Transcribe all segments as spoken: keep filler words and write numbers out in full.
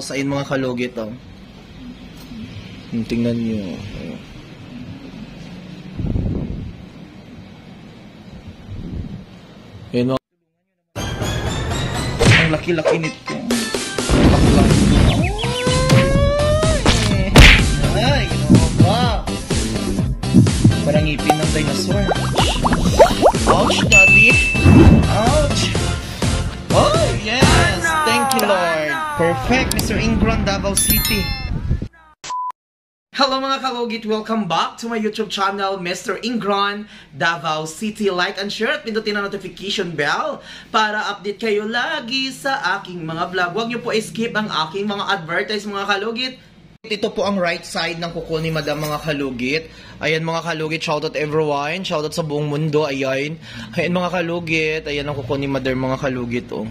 house. Ayun mga kalugit, oh. Tingnan nyo. Ayun mga... Ang laki-laki nito. Ay, ginawa ba? Parang ngipin ng dinosaur. Ouch, daddy. Ouch. Oh, yes. Thank you, Lord. Perfect, Mister Ingron, Davao City. Hello mga kalugit, welcome back to my YouTube channel, Mister Ingron, Davao City. Like and share at pindutin ang notification bell para update kayo lagi sa aking mga vlog. Huwag niyo po skip ang aking mga advertise mga kalugit. Ito po ang right side ng kuko ni Madam mga kalugit. Ayan mga kalugit, shoutout everyone, shoutout sa buong mundo, ayan. Ayan mga kalugit, ayan ang kuko ni Madam mga kalugit, oh.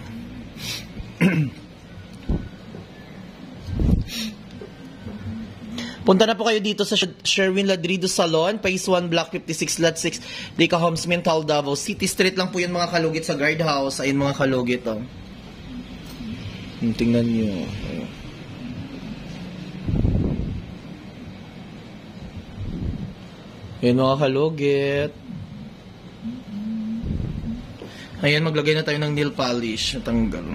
Punta na po kayo dito sa Sherwin Ladrido Salon, Phase one, Block fifty-six, Lot six, Deca Homes, Mental, Davao City. Street lang po yun mga kalugit sa guardhouse. Ayun mga kalugit, oh. Tingnan nyo. Ayun mga kalugit. Ayan, maglagay na tayo ng nail polish. Natanggal.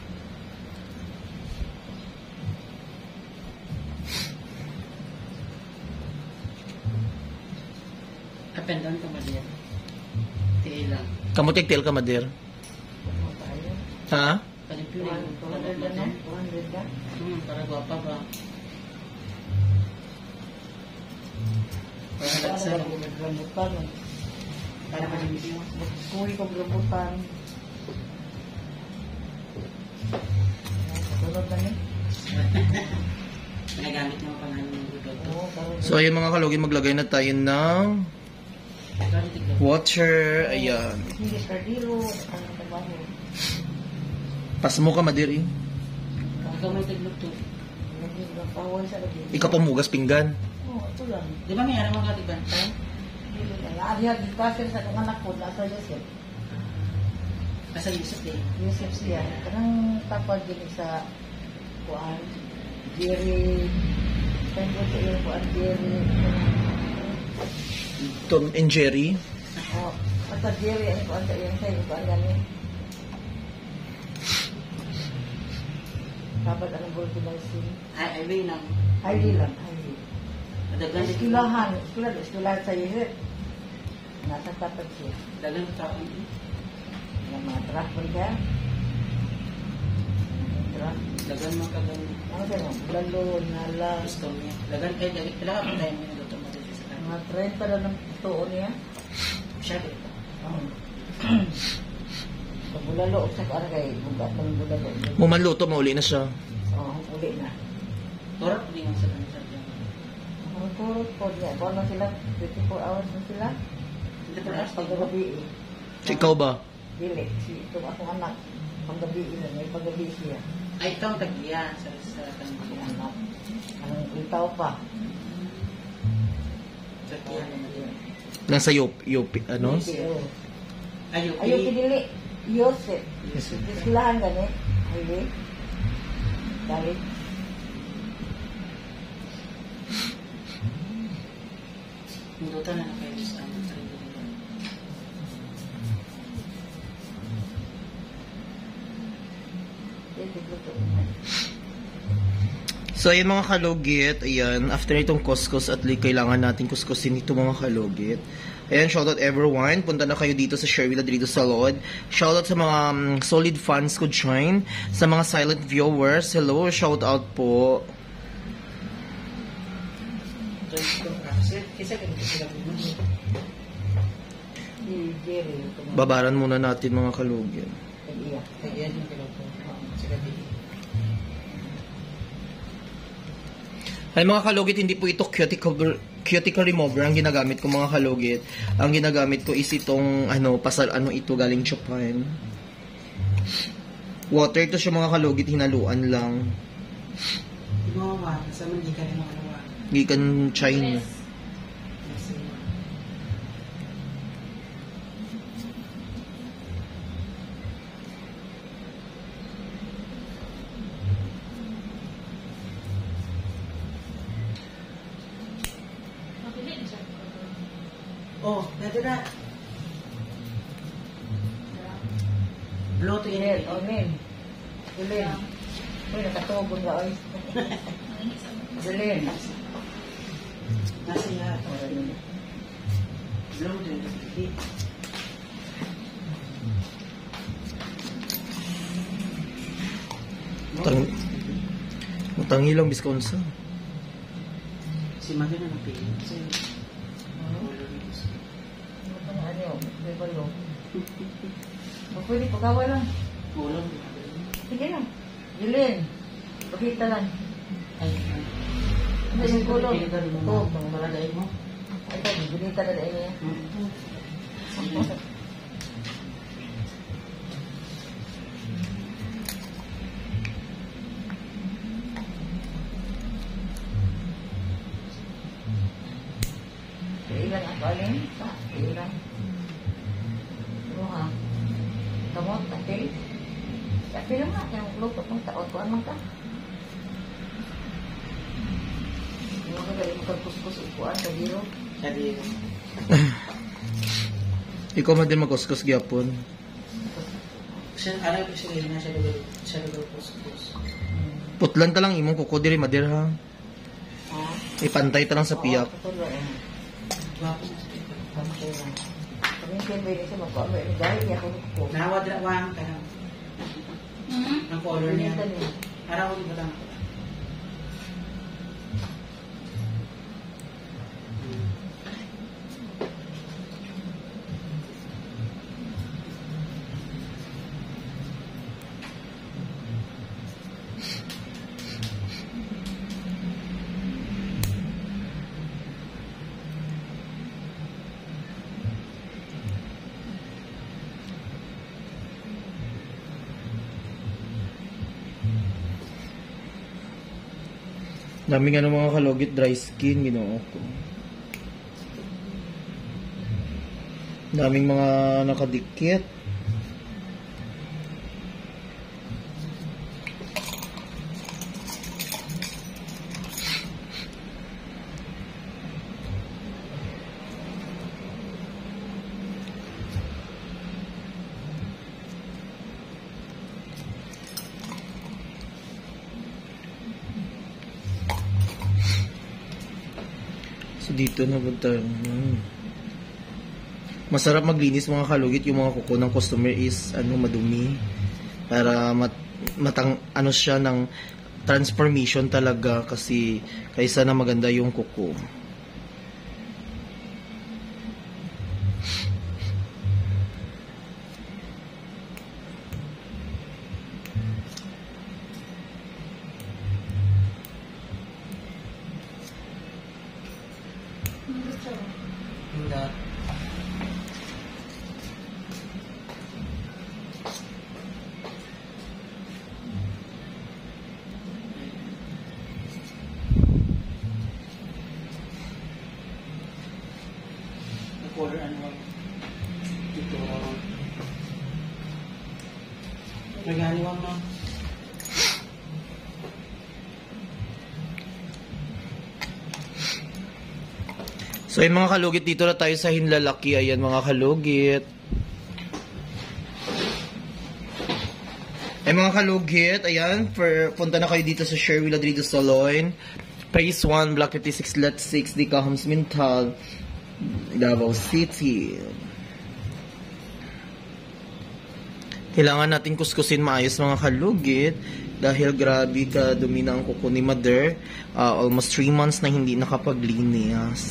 Pendon ka madir. Tiil lang. Kamu tigtil ka madir? Ha? Palipiling. Hmm, para guwapa ba? Para halagsan. Para malimiti mo. Kuwi ko grabutan. Tulad na ni. Nagamit niyo pa namin yung luto. So ayun mga kalugit, maglagay na tayo ng water. Ayan. Hindi kardiro ang trabaho. Pas mo ka madiri. Ikaw may tagluto. Hindi ba pawon sa lagi. Ikaw pamugas pinggan. Oo, ito lang. Di ba may aram mga katibantay? Hindi lang. Ariya di kasi sa kung anak ko nasa Joseph. Asa Yusuf eh. Joseph siya. Kanang tapad din sa kuan Jerry. Tango sa iyo kuan Jerry. Tom and Jerry. Oh, basta Jerry ang kuan sa iyo sa iyo kuan gani. Dapat ang bulto na sin. Ay, ay, ay, nang. Highly lang, highly. Dagan din. Eskulahan, eskulahan, eskulahan sa iyo. Nasa tapat siya. Dagan taon. Yung mga truck mo ka. Truck. Dagan mga kagan. Ano ka mo? Lalo, nala. Gusto niya. Dagan kayo, dagan. Kailangan pa tayo yung luto mo dito sa kanya. Mga trenta na ng tuon niya. Siya dito. Oo. Sa bulalo, sa kuan kay bugat ng bulalo. Mumanluto, mauli na siya. Oo, uli na. Turot din ang sa kanya. Ang turot po niya. Kuan na sila, twenty-four hours na sila. Hindi pa rin. Paggabi eh. Ikaw ba? Dili, si itong akong anak. Paggabi na, may paggabi siya. Ay, ito ang tagiya sa sa Ang kanya. anak. Ang itaw pa. Tagiya naman yun. Nasa Yop, Yop, ano? Ayun. Ayaw, Ayun, pinili. Yosef. Yosef. Islahan gani. Ayun. Dali. Minuto na na kayo sa amin. So ayun mga kalugit, ayan, after itong kuskus at least kailangan natin kuskusin ito mga kalugit. Ayan, shoutout everyone. Punta na kayo dito sa Sherwin Ladrido Salon. Shoutout sa mga um, solid fans ko join. Sa mga silent viewers, hello, shoutout po. Babaran muna natin mga kalugit. Tagiya yung piloto. Sa gabi. Ay mga kalugit, hindi po ito cuticle, cuticle remover ang ginagamit ko mga kalugit. Ang ginagamit ko is itong ano, pasal ano ito galing Japan. Water ito siya mga kalugit, hinaluan lang. Gumawa, nasa man di ka rin makawa. Gikan China. Oh, dito na. Blow to Ilin, in. o Nin. Ilin. Uy, nakatubog nga, oy. Ilin. Nasa yan. Blow to in. Tang Matangi lang biskon sa. Si Mother na napili. Kasi, Ano pa nga, ano, may balo. O, pwede, pagawa lang. ulam. Sige lang. Ilin. Pakita lang. Ay, ay. Ano yung kulong? Pinagdali mo Oo. mga malagay mo. Ay, ito, binita na rin niya. Ilan ang kalim? Ah, ilan. Ano ha? Kamot, takil. Takil lang nga, yung lupot ng taon. Kuan man ka? Yung mga galing magkuskus upuan sa biro. Sabi, Ikaw man din magkuskus gyapon. siya, alam ko siya rin na siya lugar, siya lugar pus-pus. Putlan ta lang imong kuko diri madir ha. Ha? Ipantay ta lang sa piyak. Oo, totoo lang. Gwapo na siya. Pantay lang. Kami siyempre siya magpapay. Dahil niya ako ko. Nawad na wang ka lang. Ang color niya. Binita niya. Araw ko ba lang ako? Daming ano mga kalugit dry skin ginoo ko. Daming mga nakadikit. So dito na punta. Hmm. Masarap maglinis mga kalugit yung mga kuko ng customer is ano madumi para mat, matang ano siya ng transformation talaga kasi kaysa na maganda yung kuko. Hindi. Ang color ano lang. Ito. Nagaliwang na. So yung mga kalugit dito na tayo sa Hinlalaki. Ayan mga kalugit. Ay mga kalugit, ayan, for, punta na kayo dito sa Sherwin Ladrido Saloon. Phase one, Block fifty-six, Lot six, Dicahams Mintal, Davao City. Kailangan natin kuskusin maayos mga kalugit dahil grabe ka dumi na ang kuko ni Mother. Uh, almost three months na hindi nakapaglinis.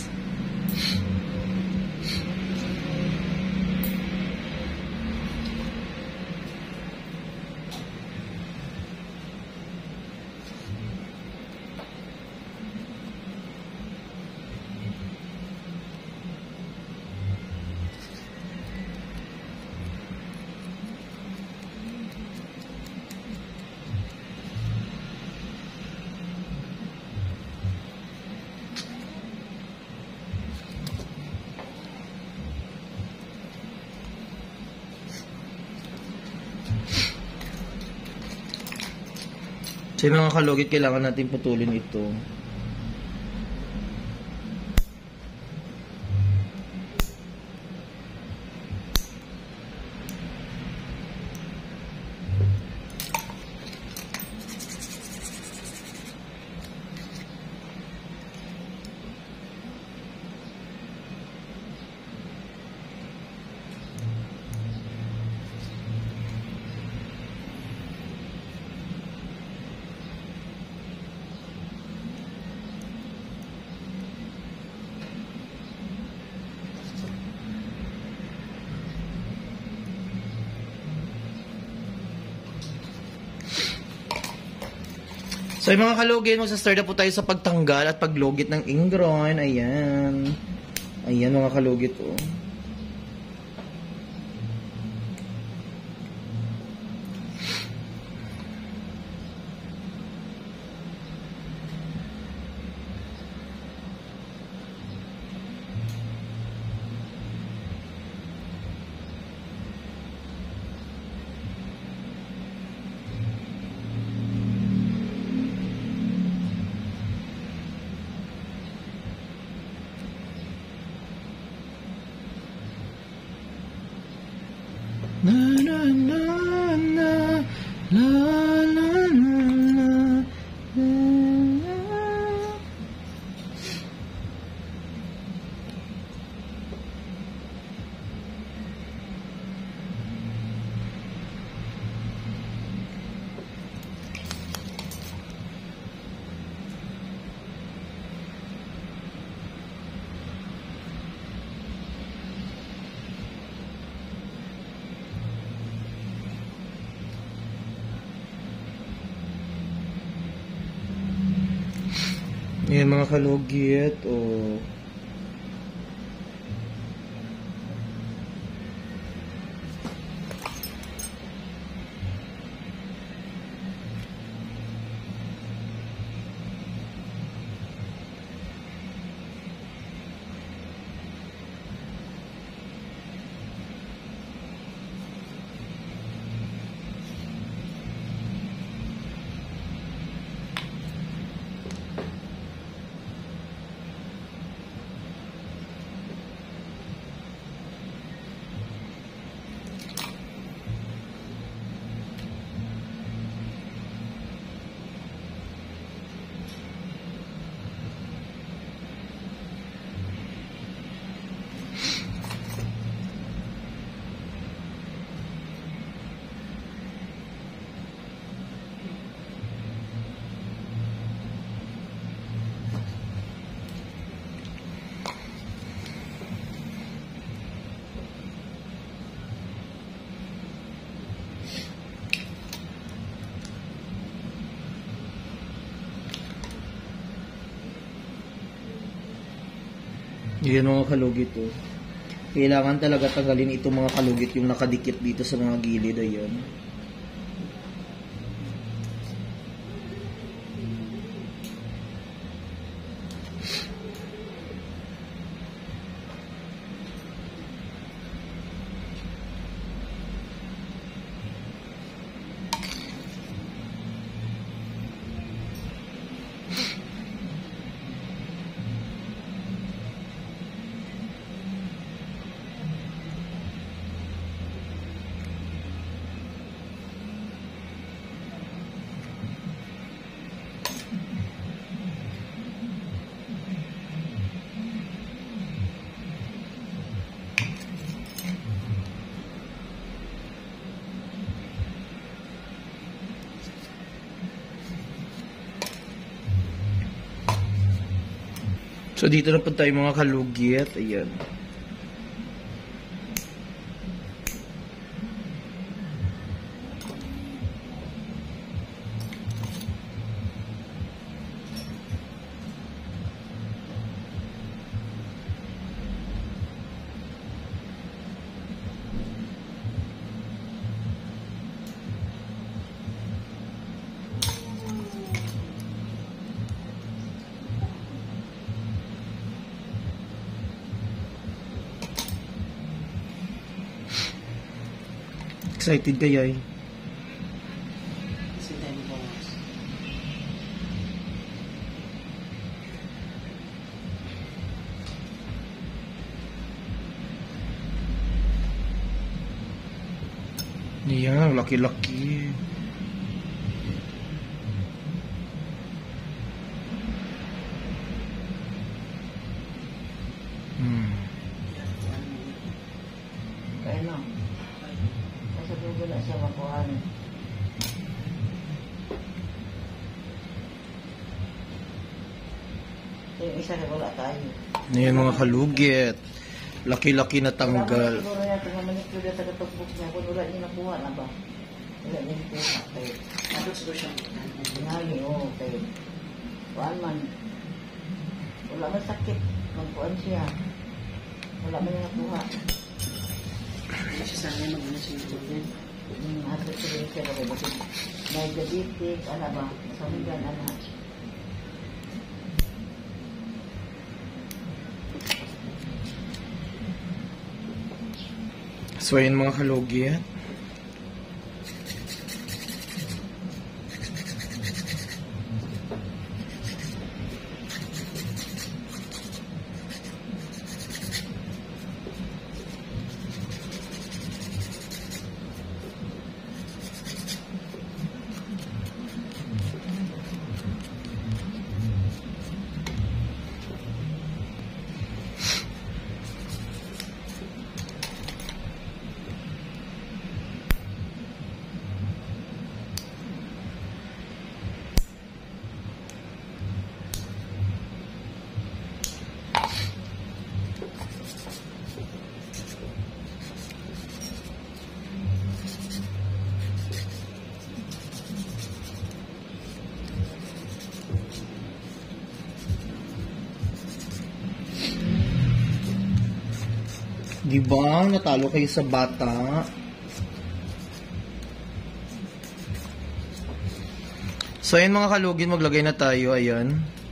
So yung mga kalugit, kailangan natin putulin ito. So yung mga kalugit, magsa-start na po tayo sa pagtanggal at paglugit ng ingron. Ayan. Ayan mga kalugit oh. Na na na na la la la la la. Yan mga kalugit o oh. Yan mga kalugit oh. Kailangan talaga tanggalin itong mga kalugit yung nakadikit dito sa mga gilid. Ayan. So dito na po tayo mga kalugit. Ayan. Excited kaya eh. Kasi tayo bawas. Yan, laki-laki. Hmm. Kaya lang. Nasa Google na siya makuhaan. So, yung isa na wala tayo. Yan mga kalugit. Laki-laki na tanggal. Siguro niya, kung mamanipulya sa katugbok niya, kung wala niya nakuha na ba? Wala din po sa kay. Tapos siguro siya. Ngayon, oo, kay. Kuan man. Wala man sakit. Magkuan siya. Wala man yung nakuha. Hindi siya sa akin, mag-ano siya yung ganyan. Yung ato siya rin siya rin. Bakit may diabetic, ano ba? Sa hanggan, ano. So ayun mga kalugit. Diba? Natalo kayo sa bata. So, ayun mga kalugin, maglagay na tayo. Ayan.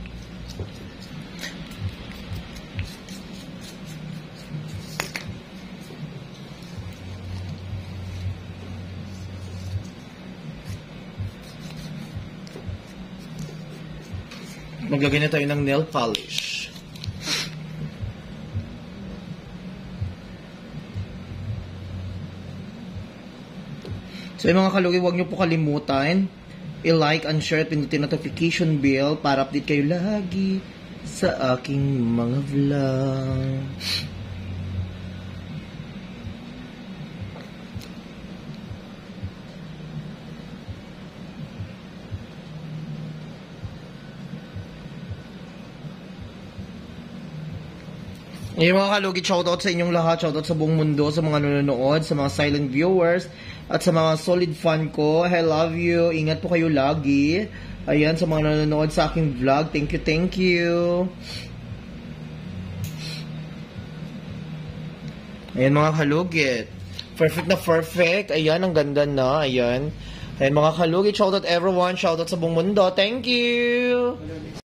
Maglagay na tayo ng nail polish. So yung mga kalugi, huwag nyo po kalimutan i-like and share at pindutin notification bell para update kayo lagi sa aking mga vlog. Yung mga kalugit, shoutout sa inyong lahat, shoutout sa buong mundo, sa mga nanonood, sa mga silent viewers, at sa mga solid fan ko. I love you. Ingat po kayo lagi. Ayan, sa mga nanonood sa aking vlog. Thank you, thank you. Ayan mga kalugit. Perfect na perfect. Ayan, ang ganda na. Ayan. Ayan mga kalugit, shoutout everyone. Shoutout sa buong mundo. Thank you.